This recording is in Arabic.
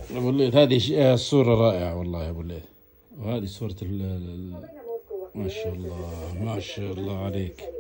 ابو الليث هذه الصورة رائعة والله يا ابو الليث. وهذه صورة ما شاء الله ما شاء الله عليك.